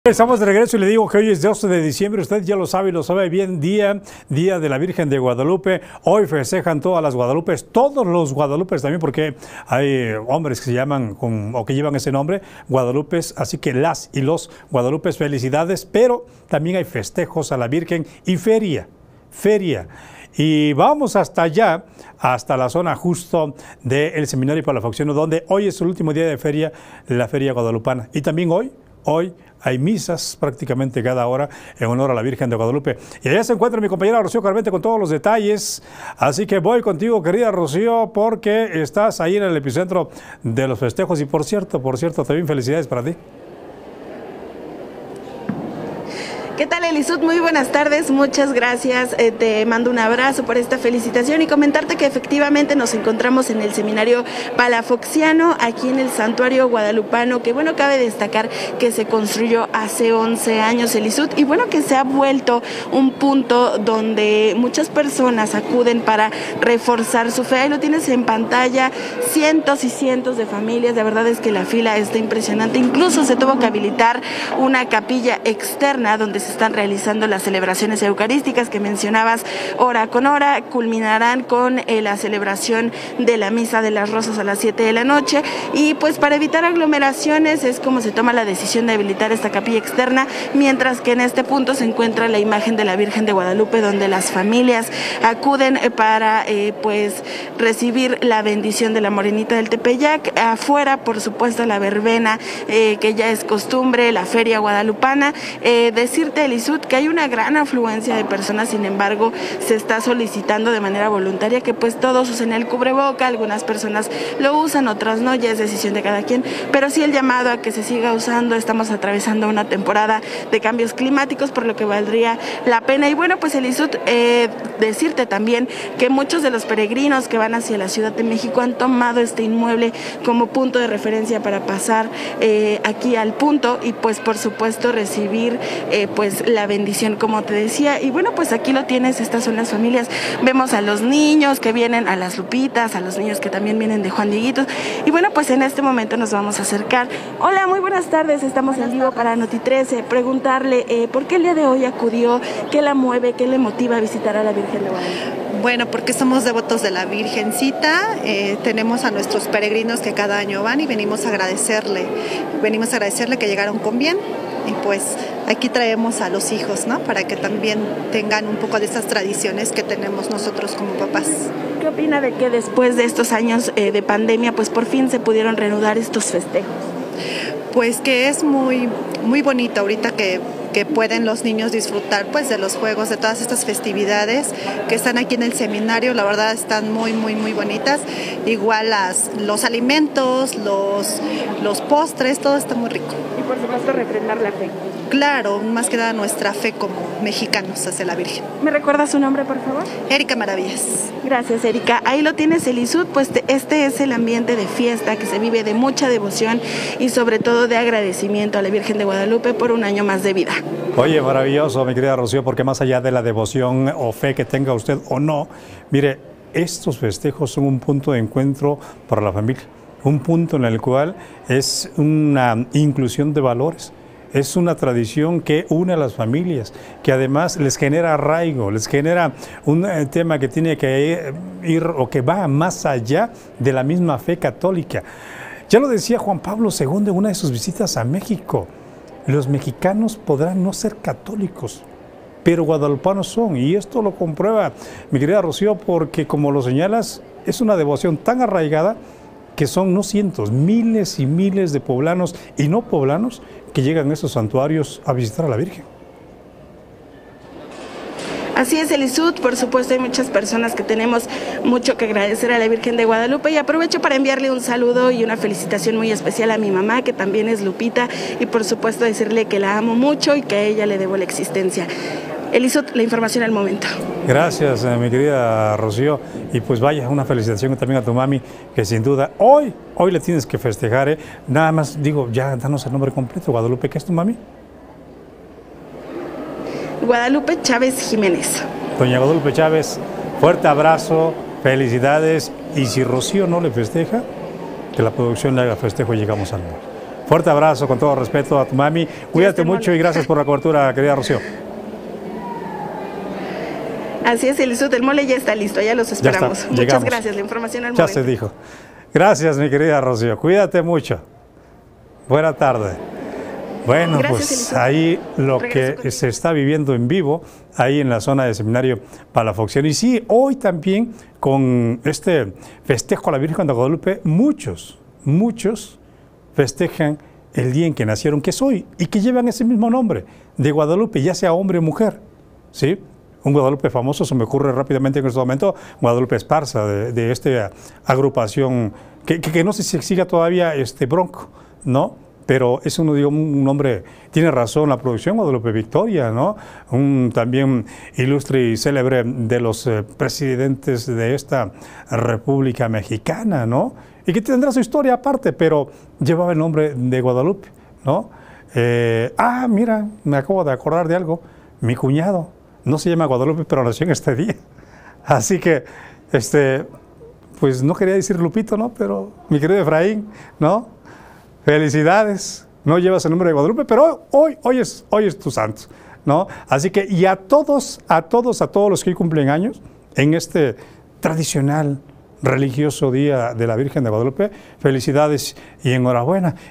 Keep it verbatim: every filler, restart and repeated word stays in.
Estamos de regreso y le digo que hoy es doce de diciembre, usted ya lo sabe y lo sabe bien, día, día de la Virgen de Guadalupe. Hoy festejan todas las Guadalupes, todos los Guadalupes también, porque hay hombres que se llaman con, o que llevan ese nombre, Guadalupes, así que las y los Guadalupes, felicidades, pero también hay festejos a la Virgen y feria, feria. Y vamos hasta allá, hasta la zona justo del Seminario Palafoxiano, donde hoy es el último día de feria, la Feria Guadalupana. Y también hoy, hoy hay misas prácticamente cada hora en honor a la Virgen de Guadalupe. Y allá se encuentra mi compañera Rocío Carmente con todos los detalles. Así que voy contigo, querida Rocío, porque estás ahí en el epicentro de los festejos. Y por cierto, por cierto, también felicidades para ti. ¿Qué tal, Elisut? Muy buenas tardes, muchas gracias, eh, te mando un abrazo por esta felicitación y comentarte que efectivamente nos encontramos en el Seminario Palafoxiano, aquí en el Santuario Guadalupano, que bueno, cabe destacar que se construyó hace once años, Elisut, y bueno, que se ha vuelto un punto donde muchas personas acuden para reforzar su fe. Ahí lo tienes en pantalla, cientos y cientos de familias, de verdad es que la fila está impresionante, incluso se tuvo que habilitar una capilla externa donde se están realizando las celebraciones eucarísticas que mencionabas hora con hora. Culminarán con eh, la celebración de la Misa de las Rosas a las siete de la noche, y pues para evitar aglomeraciones es como se toma la decisión de habilitar esta capilla externa, mientras que en este punto se encuentra la imagen de la Virgen de Guadalupe, donde las familias acuden para eh, pues recibir la bendición de la Morenita del Tepeyac. Afuera, por supuesto, la verbena eh, que ya es costumbre, la Feria Guadalupana. Eh, decirte, Elisut, que hay una gran afluencia de personas, sin embargo se está solicitando de manera voluntaria que pues todos usen el cubreboca. Algunas personas lo usan, otras no, ya es decisión de cada quien, pero sí el llamado a que se siga usando. Estamos atravesando una temporada de cambios climáticos, por lo que valdría la pena. Y bueno, pues, Elisut, eh, decirte también que muchos de los peregrinos que van hacia la Ciudad de México han tomado este inmueble como punto de referencia para pasar eh, aquí al punto y pues por supuesto recibir eh, pues la bendición, como te decía. Y bueno, pues aquí lo tienes, estas son las familias. Vemos a los niños que vienen, a las Lupitas, a los niños que también vienen de Juan Dieguitos. Y bueno, pues en este momento nos vamos a acercar. Hola, muy buenas tardes, estamos en vivo para Noti trece. Preguntarle eh, por qué el día de hoy acudió, qué la mueve, qué le motiva a visitar a la Virgen de Guadalupe. Bueno, porque somos devotos de la Virgencita, eh, tenemos a nuestros peregrinos que cada año van y venimos a agradecerle, venimos a agradecerle que llegaron con bien, y pues aquí traemos a los hijos, ¿no? Para que también tengan un poco de estas tradiciones que tenemos nosotros como papás. ¿Qué opina de que después de estos años eh, de pandemia, pues por fin se pudieron reanudar estos festejos? Pues que es muy, muy bonito ahorita que que pueden los niños disfrutar pues de los juegos, de todas estas festividades que están aquí en el seminario. La verdad están muy muy muy bonitas, igual las, los alimentos, los, los postres, todo está muy rico. Y por supuesto refrendar la fe. Claro, más que nada nuestra fe como mexicanos hacia la Virgen. ¿Me recuerda su nombre, por favor? Erika Maravillas. Gracias, Erika. Ahí lo tienes, Elisut, pues este es el ambiente de fiesta que se vive, de mucha devoción y sobre todo de agradecimiento a la Virgen de Guadalupe por un año más de vida. Oye, maravilloso, mi querida Rocío, porque más allá de la devoción o fe que tenga usted o no, mire, estos festejos son un punto de encuentro para la familia, un punto en el cual es una inclusión de valores. Es una tradición que une a las familias, que además les genera arraigo, les genera un tema que tiene que ir o que va más allá de la misma fe católica. Ya lo decía Juan Pablo segundo en una de sus visitas a México. Los mexicanos podrán no ser católicos, pero guadalupanos son, y esto lo comprueba mi querida Rocío, porque como lo señalas, es una devoción tan arraigada que son no cientos, miles y miles de poblanos y no poblanos que llegan a estos santuarios a visitar a la Virgen. Así es, Elisut, por supuesto hay muchas personas que tenemos mucho que agradecer a la Virgen de Guadalupe, y aprovecho para enviarle un saludo y una felicitación muy especial a mi mamá, que también es Lupita, y por supuesto decirle que la amo mucho y que a ella le debo la existencia. Elisut, la información al momento. Gracias, mi querida Rocío, y pues vaya, una felicitación también a tu mami, que sin duda hoy, hoy le tienes que festejar, ¿eh? Nada más digo, ya danos el nombre completo. Guadalupe, ¿qué es tu mami? Guadalupe Chávez Jiménez. Doña Guadalupe Chávez, fuerte abrazo, felicidades, y si Rocío no le festeja, que la producción le haga festejo y llegamos al mundo. Fuerte abrazo, con todo respeto a tu mami. Cuídate mucho y gracias por la cobertura, querida Rocío. Así es, Elisut, el mole ya está listo, ya los esperamos. Ya está, Muchas llegamos. gracias, la información al Ya momento. se dijo. Gracias, mi querida Rocío. Cuídate mucho. Buena tarde. Bueno, Gracias, pues Elisut. ahí lo Regreso que contigo. se está viviendo en vivo, ahí en la zona de Seminario Palafoxiano. Y sí, hoy también con este festejo a la Virgen de Guadalupe, muchos, muchos festejan el día en que nacieron, que es hoy, y que llevan ese mismo nombre, de Guadalupe, ya sea hombre o mujer, ¿sí? Un Guadalupe famoso, se me ocurre rápidamente en este momento, Guadalupe Esparza, de, de esta agrupación, que, que, que no sé si siga todavía este Bronco, ¿no? Pero es uno, digo, un nombre, tiene razón la producción, Guadalupe Victoria, ¿no? Un también ilustre y célebre de los eh, presidentes de esta República Mexicana, ¿no? Y que tendrá su historia aparte, pero llevaba el nombre de Guadalupe, ¿no? Eh, ah, mira, me acabo de acordar de algo, mi cuñado no se llama Guadalupe, pero nació en este día. Así que, este, pues no quería decir Lupito, ¿no? Pero mi querido Efraín, ¿no? Felicidades. No llevas el nombre de Guadalupe, pero hoy, hoy, es, hoy es tu santo, ¿no? Así que, y a todos, a todos, a todos los que hoy cumplen años, en este tradicional religioso día de la Virgen de Guadalupe, felicidades y enhorabuena.